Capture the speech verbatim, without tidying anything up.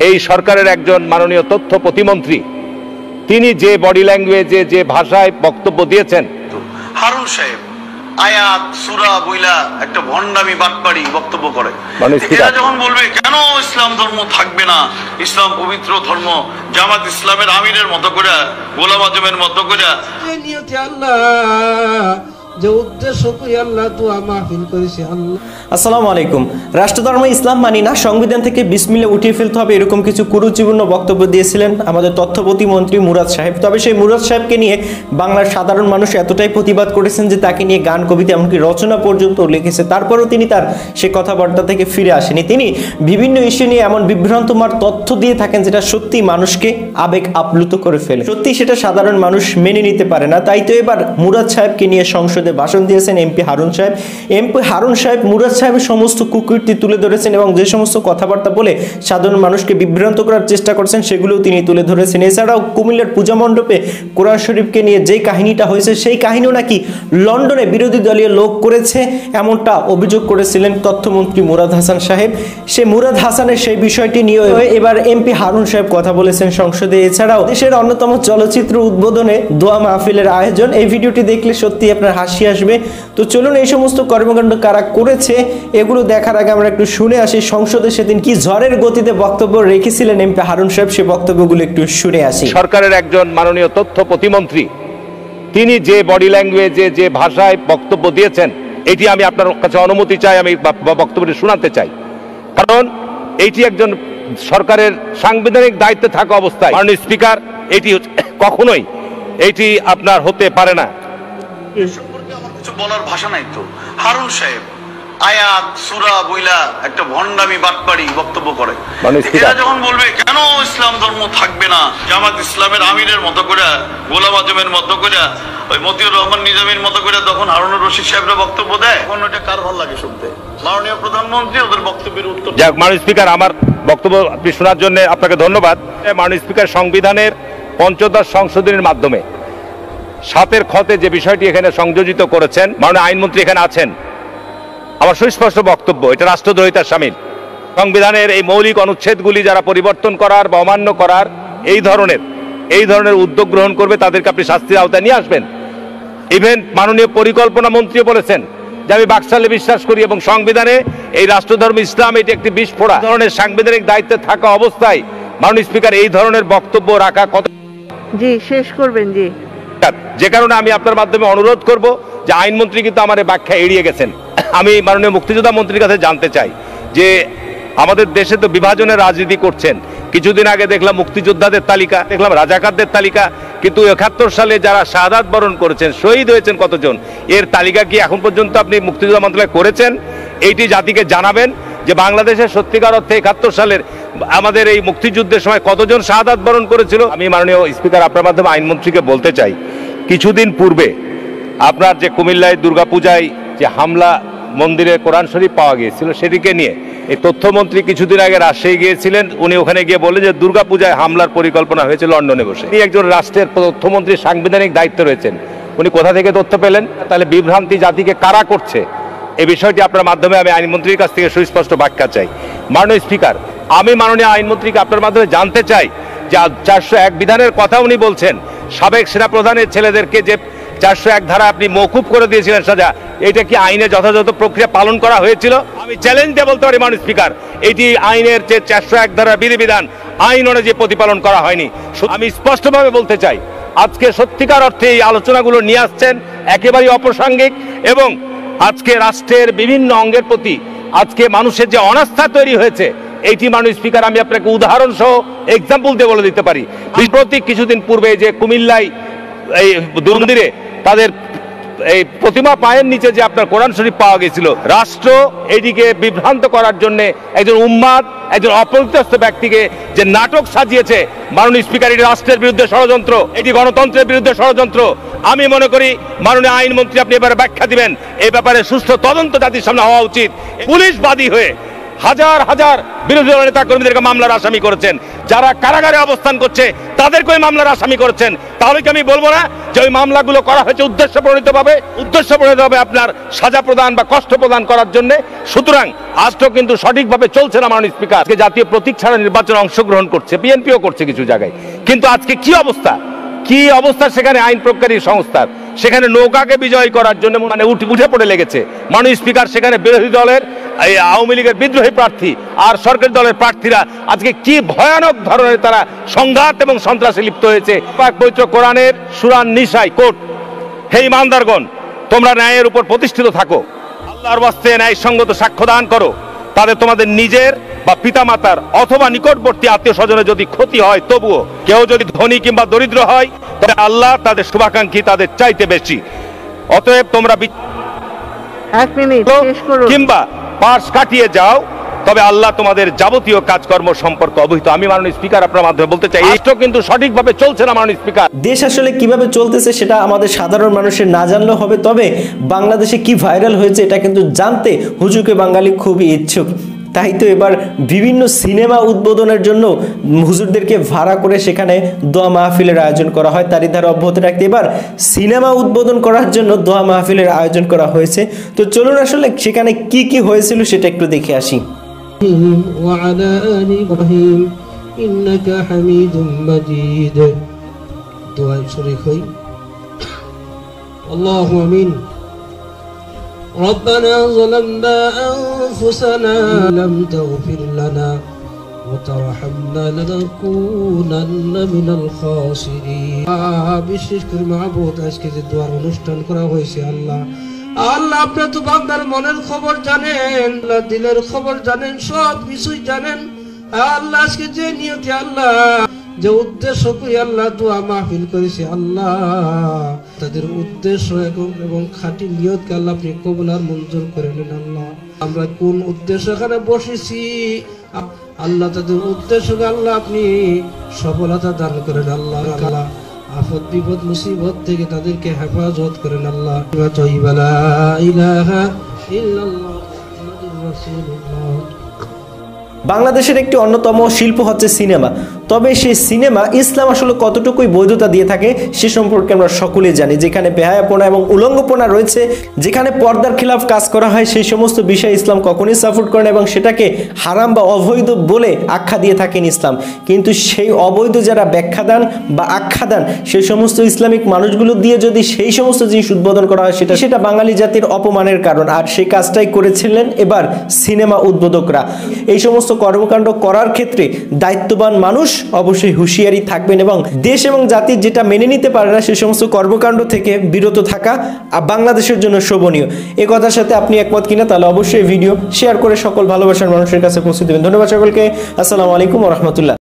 এই সরকারের একজন মাননীয় তথ্য প্রতিমন্ত্রী তিনি যে বডি ল্যাঙ্গুয়েজে যে ভাষায় বক্তব্য দিয়েছেন, হারুন সাহেব আয়াত সূরা বইলা একটা ভণ্ডামি বাটপাড়ি বক্তব্য করে। এরা যখন বলবে কেন ইসলাম ধর্ম থাকবে না, ইসলাম পবিত্র ধর্ম, জামাত ইসলামের আমিরের মতো করে, গোলাম আজমের মতো করে, যে উদ্দেশ্য করে আল্লাহ দোয়া মাহফিল করেছে। আল্লাহ আসসালামু আলাইকুম। রাষ্ট্রধর্ম ইসলাম মানি না, সংবিধান থেকে বিসমিল্লাহ উঠিয়ে ফেলতে হবে, এরকম কিছু কুরুচিপূর্ণ বক্তব্য দিয়েছিলেন আমাদের তথ্য প্রতিমন্ত্রী মুরাদ সাহেব। তবে সেই মুরাদ সাহেবকে নিয়ে বাংলার সাধারণ মানুষ এতটাই প্রতিবাদ করেছেন যে তাকে নিয়ে গান কবিতা এমনকি রচনা পর্যন্ত লিখেছে। তারপরেও তিনি তার সে কথাবার্তা থেকে ফিরে আসেনি। তিনি বিভিন্ন ইস্যু নিয়ে এমন বিভ্রান্তমার তথ্য দিয়ে থাকেন যেটা সত্যি মানুষকে আবেগ আপ্লুত করে ফেলে। সত্যি সেটা সাধারণ মানুষ মেনে নিতে পারে না। তাই তো এবার মুরাদ সাহেবকে নিয়ে সংসদে ভাষণ দিয়েছেন এমপি হারুন সাহেব। এমপি হারুন সাহেব মুরাদ সাহেবের সমস্ত কুকীর্তি তুলে ধরেছেন এবং যে সমস্ত কথাবার্তা বলে সাধারণ মানুষকে বিভ্রান্ত করার চেষ্টা করছেন সেগুলোও তিনি তুলে ধরেছেন। এছাড়াও কুমিল্লার পূজা মণ্ডপে কোরআন শরীফকে নিয়ে যেই কাহিনীটা হয়েছে সেই কাহিনীও নাকি লন্ডনে বিরোধী দলীয় লোক করেছে, এমনটা অভিযোগ করেছিলেন তথ্যমন্ত্রী মুরাদ হাসান সাহেব। সে মুরাদ হাসানের সেই বিষয়টি নিয়ে এবার এমপি হারুন সাহেব কথা বলেছেন সংসদে। এছাড়াও দেশের অন্যতম চলচ্চিত্র উদ্বোধনে দোয়া মাহফিলের আয়োজন, এই ভিডিওটি দেখলে সত্যি আপনার হাসি আসবে। তো চলুন এই সমস্ত কর্মকাণ্ড কারা করেছে এগুলো দেখার আগে আমরা একটু শুনে আসি সংসদে সেদিন কি ঝড়ের গতিতে বক্তব্য রেখেছিলেন এমপি হারুন সাহেব, সে বক্তব্যগুলো একটু শুনে আসি। সরকারের একজন মাননীয় তথ্য প্রতিমন্ত্রী তিনি যে বডি ল্যাঙ্গুয়েজে যে ভাষায় বক্তব্য দিয়েছেন, এটি আমি আপনার কাছে অনুমতি চাই, আমি বক্তব্যটি শোনাতে চাই। কারণ এটি একজন সরকারের সাংবিধানিক দায়িত্বে থাকা অবস্থায় মাননীয় স্পিকার এটি কখনোই এটি আপনার হতে পারে না। কিছু বলার ভাষা নাই তো। হারুন সাহেব আয়াত সূরা বইলা একটা ভণ্ডামি বাটপাড়ি বক্তব্য করে। এরা যখন বলবে কেন ইসলাম ধর্ম থাকবে না, জামাত ইসলামের আমিরের মতো করে, গোলাম আজমের মতো করে, ওই মতিউর রহমান নিজামীর মতো করে তখন হারুনুর রশিদ সাহেবরা বক্তব্য দেয়, তখন ওটা কার ভালো লাগে শুনতে? মাননীয় প্রধানমন্ত্রী ওদের বক্তব্যের উত্তর। যাক, মাননীয় স্পিকার আমার বক্তব্য আপনি শোনার জন্য আপনাকে ধন্যবাদ। মাননীয় স্পিকার সংবিধানের পঞ্চদশ সংশোধনীর মাধ্যমে সাতের খতে যে বিষয়টি এখানে সংযোজিত করেছেন, মাননীয় আইনমন্ত্রী এখানে আছেন, আমার সুস্পষ্ট বক্তব্য এটা রাষ্ট্রদ্রোহিতার শামিল। সংবিধানের এই মৌলিক অনুচ্ছেদগুলি যারা পরিবর্তন করার বা অমান্য করার এই ধরনের এই ধরনের উদ্যোগ গ্রহণ করবে তাদেরকে আপনি শাস্তির আওতায় নিয়ে আসবেন। ইভেন মাননীয় পরিকল্পনা মন্ত্রীও বলেছেন যে আমি বাকশালে বিশ্বাস করি এবং সংবিধানে এই রাষ্ট্রধর্ম ইসলাম এটি একটি বিস্ফোরক ধরনের সাংবিধানিক দায়িত্বে থাকা অবস্থায় মাননীয় স্পিকার এই ধরনের বক্তব্য রাখা কত জি শেষ করবেন জি। যে কারণে আমি আপনার মাধ্যমে অনুরোধ করব যে আইনমন্ত্রী কিন্তু আমার ব্যাখ্যা এড়িয়ে গেছেন। আমি মাননীয় মুক্তিযোদ্ধা মন্ত্রীর কাছে জানতে চাই যে আমাদের দেশে তো বিভাজনের রাজনীতি করছেন। কিছুদিন আগে দেখলাম মুক্তিযোদ্ধাদের তালিকা, দেখলাম রাজাকারদের তালিকা, কিন্তু একাত্তর সালে যারা শাহাদাত বরণ করেছেন, শহীদ হয়েছেন কতজন, এর তালিকা কি এখন পর্যন্ত আপনি মুক্তিযোদ্ধা মন্ত্রণালয় করেছেন? এইটি জাতিকে জানাবেন যে বাংলাদেশের সত্যিকার অর্থে একাত্তর সালের আমাদের এই মুক্তিযুদ্ধের সময় কতজন শাহাদাত বরণ করেছিল। আমি মাননীয় স্পিকার আপনার মাধ্যমে আইনমন্ত্রীকে বলতে চাই, কিছুদিন পূর্বে আপনার যে কুমিল্লায় দুর্গাপূজায় যে হামলা মন্দিরে কোরআন শরীফ পাওয়া গিয়েছিল সেটিকে নিয়ে এই তথ্যমন্ত্রী কিছুদিন আগে রাজশাহী গিয়েছিলেন। উনি ওখানে গিয়ে বললেন যে দুর্গাপূজায় হামলার পরিকল্পনা হয়েছে লন্ডনে বসে। তিনি একজন রাষ্ট্রের তথ্যমন্ত্রী, সাংবিধানিক দায়িত্বে রয়েছেন, উনি কোথা থেকে তথ্য পেলেন? তাহলে বিভ্রান্তি জাতিকে কারা করছে এই বিষয়টি আপনার মাধ্যমে আমি আইনমন্ত্রীর কাছ থেকে সুস্পষ্ট ব্যাখ্যা চাই। মাননীয় স্পিকার, আমি মাননীয় আইনমন্ত্রীকে আপনার মাধ্যমে জানতে চাই যে চারশো এক বিধানের কথা উনি বলছেন, সাবেক সেনাপ্রধানের ছেলেদেরকে যে চারশো এক ধারা আপনি মওকুফ করে দিয়েছিলেন সাজা, এটা কি আইনে যথাযথ প্রক্রিয়া পালন করা হয়েছিল? আমি চ্যালেঞ্জ দিয়ে বলতে পারি মাননীয় স্পিকার, এটি আইনের যে চারশো এক ধারা বিধিবিধান আইন অনুযায়ী প্রতিপালন করা হয়নি। আমি স্পষ্টভাবে বলতে চাই আজকে সত্যিকার অর্থে এই আলোচনাগুলো নিয়ে আসছেন একেবারেই অপ্রাসঙ্গিক এবং আজকে রাষ্ট্রের বিভিন্ন অঙ্গের প্রতি আজকে মানুষের যে অনাস্থা তৈরি হয়েছে, এইটি মাননীয় স্পিকার আমি আপনাকে উদাহরণ সহ এক্সাম্পল দিয়ে বলে দিতে পারি। বিপ্রতি কিছুদিন পূর্বে যে কুমিল্লায় এই দুর্নীতিরে তাদের এই প্রতিমা পায়ের নিচে যে আপনার কোরআন শরীফ পাওয়া গেছিল, রাষ্ট্র এদিকে বিভ্রান্ত করার জন্য একজন উম্মাদ, একজন অপরিত্যস্ত ব্যক্তিকে যে নাটক সাজিয়েছে, মাননীয় স্পিকার এটি রাষ্ট্রের বিরুদ্ধে ষড়যন্ত্র, এটি গণতন্ত্রের বিরুদ্ধে ষড়যন্ত্র। আমি মনে করি মাননীয় আইনমন্ত্রী আপনি এবারে ব্যাখ্যা দিবেন, এই ব্যাপারে সুষ্ঠু তদন্ত জাতির সামনে হওয়া উচিত। পুলিশ বাদী হয়ে হাজার হাজার বিরোধী দলের নেতা কর্মীদেরকে মামলার আসামি করেছেন, যারা কারাগারে অবস্থান করছে তাদেরকে ওই মামলার আসামি করেছেন। তাহলে কি আমি বলবো না যে ওই মামলাগুলো করা হয়েছে উদ্দেশ্য প্রণীতভাবে উদ্দেশ্য প্রণীতভাবে আপনার সাজা প্রদান বা কষ্ট প্রদান করার জন্য? সুতরাং আজও কিন্তু সঠিকভাবে চলছে না মাননীয় স্পিকার। আজকে জাতীয় প্রতীক ছাড়া নির্বাচনে অংশগ্রহণ করছে, বিএনপিও করছে কিছু জায়গায়, কিন্তু আজকে কি অবস্থা কি অবস্থা সেখানে আইন প্রজ্ঞারী সংস্থার, সেখানে নৌকাকে বিজয় করার জন্য মানে উঠে পড়ে লেগেছে মাননীয় স্পিকার। সেখানে বিরোধী দলের এই আওয়ামী লীগের বিদ্রোহী প্রার্থী আর সরকারি দলের প্রার্থীরা আজকে কি ভয়ানক ধরনের তারা সংঘাত এবং সন্ত্রাসে লিপ্ত হয়েছে। পাক পবিত্র কোরআনের সূরা নিসাই কোট, হে ইমানদারগণ, তোমরা ন্যায়ের উপর প্রতিষ্ঠিত থাকো, আল্লাহর ওয়াস্তে ন্যায়সঙ্গত সাক্ষ্য দান করো, তাদের তোমাদের নিজের বা পিতামাতার অথবা নিকটবর্তী আত্মীয় স্বজনের যদি ক্ষতি হয় তবুও, কেউ যদি ধনী কিংবা দরিদ্র হয় তবে আল্লাহ তাদের শুভাকাঙ্ক্ষী তাদের চাইতে বেশি। অতএব তোমরা এক মিনিট শেষ করুন। কিংবা পাশ কাটিয়ে যাও, তবে আল্লাহ তোমাদের যাবতীয় কাজকর্ম সম্পর্কে অবহিত। আমি মাননীয় স্পিকার আপনার মাধ্যমে বলতে চাই, এইটা কিন্তু সঠিকভাবে চলছে না মাননীয় স্পিকার। দেশ আসলে কিভাবে চলতেছে সেটা আমাদের সাধারণ মানুষের না জানলেও হবে, তবে বাংলাদেশে কি ভাইরাল হয়েছে এটা কিন্তু জানতে হুজুকে বাঙালি খুবই ইচ্ছুক। তাই তো এবার বিভিন্ন সিনেমা উদ্বোধনের জন্য হুজুরদেরকে ভাড়া করে সেখানে দোয়া মাহফিলের আয়োজন করা হয়। তারই ধারা অব্যাহত রাখতে এবার সিনেমা উদ্বোধন করার জন্য দোয়া মাহফিলের আয়োজন করা হয়েছে। তো চলুন আসলে সেখানে কি কি হয়েছিল সেটা একটু দেখে আসি। وعلى آل إبراهيم إنك حميد مجيد دعاء شريك هوي اللهم آمين ربنا ظلمنا أنفسنا لم تغفر لنا وترحمنا لنكونن من الخاسرين বিশেষ করে মাহবুব আজকে যে দোয়ার অনুষ্ঠান করা হয়েছে, আল্লাহ আল্লাহ আপনি তো বান্দার মনের খবর জানেন, আল্লাহ দিলের খবর জানেন, সব কিছুই জানেন। আল্লাহ আজকে যে নিয়তে আল্লাহ যে উদ্দেশ্য করে আল্লাহ দোয়া মাহফিল করেছে, আল্লাহ তাদের উদ্দেশ্য এবং খাঁটি নিয়তকে আল্লাহ আপনি কবুল আর মঞ্জুর করে নেন। আল্লাহ আমরা কোন উদ্দেশ্য এখানে বসেছি, আল্লাহ তাদের উদ্দেশ্যকে আল্লাহ আপনি সফলতা দান করেন। আল্লাহ আল্লাহ আফত বিপদ মুসিবত থেকে তাদেরকে হেফাজত করেন। আল্লাহ লা ইলাহা ইল্লাল্লাহ মুহাম্মাদুর রাসূলুল্লাহ। বাংলাদেশের একটি অন্যতম শিল্প হচ্ছে সিনেমা। তবে সেই সিনেমা ইসলাম আসলে কতটুকুই বৈধতা দিয়ে থাকে সে সম্পর্কে আমরা সকলেই জানি। যেখানে বেহায়াপনা এবং উলঙ্গপনা রয়েছে, যেখানে পর্দার খিলাফ কাজ করা হয়, সেই সমস্ত বিষয় ইসলাম কখনোই সাপোর্ট করে না এবং সেটাকে হারাম বা অবৈধ বলে আখ্যা দিয়ে থাকেন ইসলাম। কিন্তু সেই অবৈধ যারা ব্যাখ্যা দেন বা আখ্যা দেন সেই সমস্ত ইসলামিক মানুষগুলো দিয়ে যদি সেই সমস্ত জিনিস উদ্বোধন করা হয়, সেটা সেটা বাঙালি জাতির অপমানের কারণ। আর সেই কাজটাই করেছিলেন এবার সিনেমা উদ্বোধকরা। এই সমস্ত কর্মকাণ্ড করার ক্ষেত্রে দায়িত্ববান মানুষ অবশ্যই হুঁশিয়ারি থাকবেন এবং দেশ এবং জাতির যেটা মেনে নিতে পারে না সেই সমস্ত কর্মকাণ্ড থেকে বিরত থাকা বাংলাদেশের জন্য শোভনীয়। এই কথার সাথে আপনি একমত কিনা তাহলে অবশ্যই ভিডিও শেয়ার করে সকল ভালোবাসার মানুষের কাছে পৌঁছে দেবেন। ধন্যবাদ সকলকে। আসসালামু আলাইকুম ওয়া রাহমাতুল্লাহ।